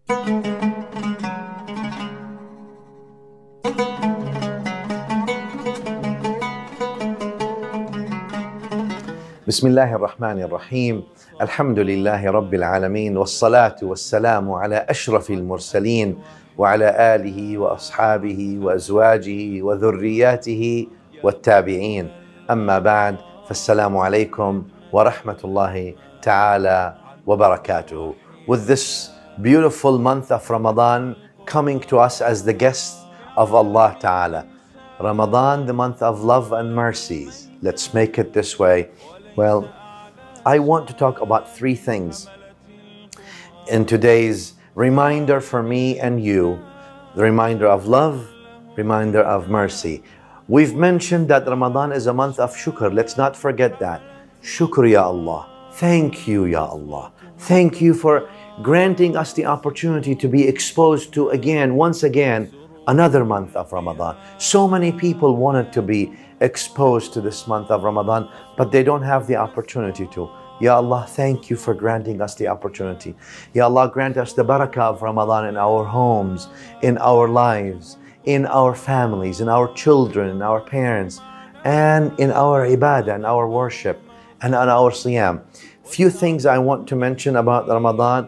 بسم الله الرحمن الرحيم الحمد لله رب العالمين والصلاة والسلام على أشرف المرسلين وعلى آله وأصحابه وأزواجه وذرياته والتابعين أما بعد فالسلام عليكم ورحمة الله تعالى وبركاته. With this beautiful month of Ramadan coming to us as the guest of Allah Ta'ala, Ramadan, the month of love and mercies, let's make it this way. Well, I want to talk about three things in today's reminder for me and you. The reminder of love, reminder of mercy. We've mentioned that Ramadan is a month of shukr. Let's not forget that. Shukr ya Allah. Thank you ya Allah. Thank you for granting us the opportunity to be exposed to once again, another month of Ramadan. So many people wanted to be exposed to this month of Ramadan, but they don't have the opportunity to. Ya Allah, thank you for granting us the opportunity. Ya Allah, grant us the barakah of Ramadan in our homes, in our lives, in our families, in our children, in our parents, and in our ibadah, in our worship, and on our siyam. Few things I want to mention about Ramadan.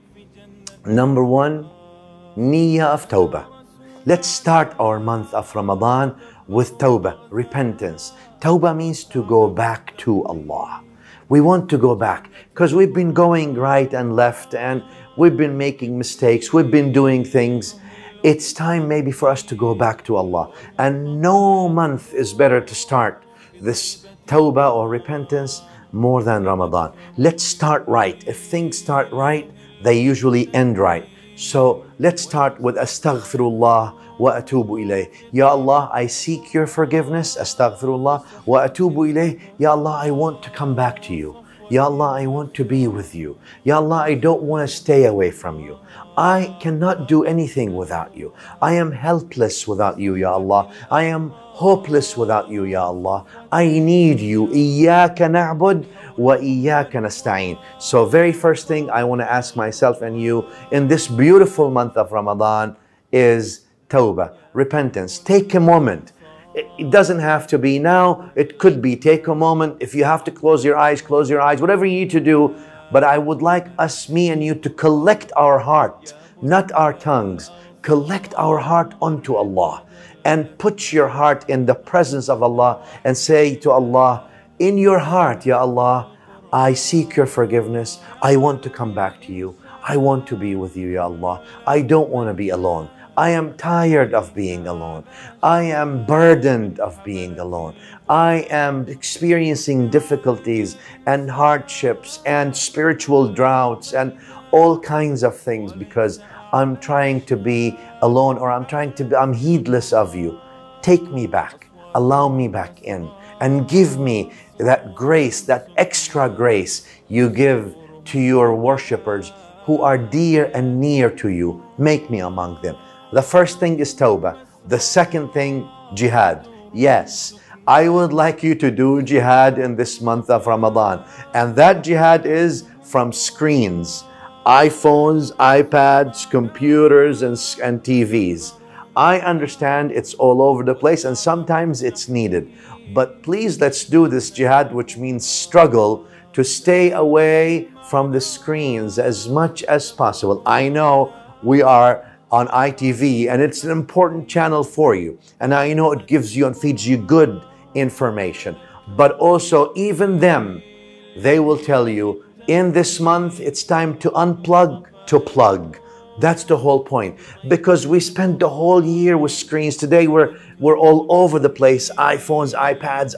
Number one, niyyah of tawbah. Let's start our month of Ramadan with tawbah, repentance. Tawbah means to go back to Allah. We want to go back because we've been going right and left and we've been making mistakes. We've been doing things. It's time maybe for us to go back to Allah. And no month is better to start this tawbah or repentance more than Ramadan. Let's start right. If things start right, they usually end right. So let's start with astaghfirullah wa atubu ilayh. Ya Allah, I seek your forgiveness. Astaghfirullah wa atubu ilayh. Ya Allah, I want to come back to you. Ya Allah, I want to be with you. Ya Allah, I don't want to stay away from you. I cannot do anything without you. I am helpless without you, Ya Allah. I am hopeless without you, Ya Allah. I need you. Iyyaka na'bud wa iyyaka nasta'in. So very first thing I want to ask myself and you in this beautiful month of Ramadan is tawbah, repentance. Take a moment. It doesn't have to be now. It could be take a moment. If you have to close your eyes, whatever you need to do. But I would like us, me and you, to collect our heart, not our tongues. Collect our heart onto Allah and put your heart in the presence of Allah and say to Allah, in your heart, Ya Allah, I seek your forgiveness. I want to come back to you. I want to be with you, Ya Allah. I don't want to be alone. I am tired of being alone. I am burdened of being alone. I am experiencing difficulties and hardships and spiritual droughts and all kinds of things because I'm trying to be alone or I'm heedless of you. Take me back. Allow me back in and give me that grace, that extra grace you give to your worshippers who are dear and near to you. Make me among them. The first thing is tawbah. The second thing, jihad. Yes, I would like you to do jihad in this month of Ramadan. And that jihad is from screens, iPhones, iPads, computers, and TVs. I understand it's all over the place and sometimes it's needed. But please, let's do this jihad, which means struggle to stay away from the screens as much as possible. I know we are on ITV and it's an important channel for you, and I know it gives you and feeds you good information, but also even them, they will tell you in this month it's time to unplug to plug. That's the whole point, because we spend the whole year with screens. Today we're all over the place, iPhones, iPads,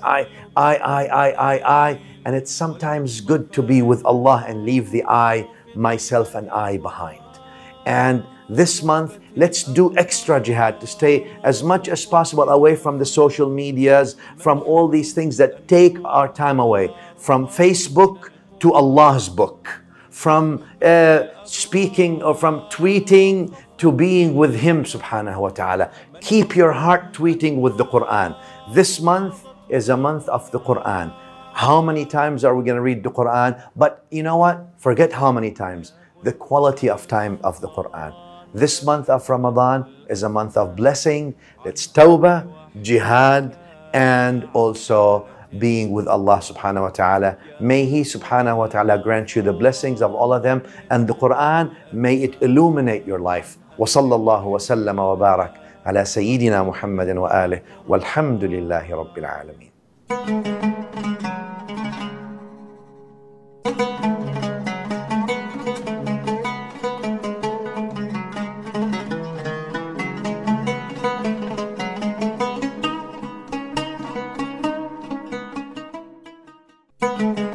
and it's sometimes good to be with Allah and leave the I, myself and I behind. And this month, let's do extra jihad to stay as much as possible away from the social medias, from all these things that take our time away, from Facebook to Allah's book, from speaking or from tweeting to being with Him subhanahu wa ta'ala. Keep your heart tweeting with the Quran. This month is a month of the Quran. How many times are we going to read the Quran? But you know what? Forget how many times. the quality of time of the Quran. This month of Ramadan is a month of blessing. It's tawbah, jihad, and also being with Allah subhanahu wa ta'ala. May He subhanahu wa ta'ala grant you the blessings of all of them, and the Quran, may it illuminate your life. وصلى الله وسلم وبارك على سيدنا محمد وآله والحمد لله رب العالمين.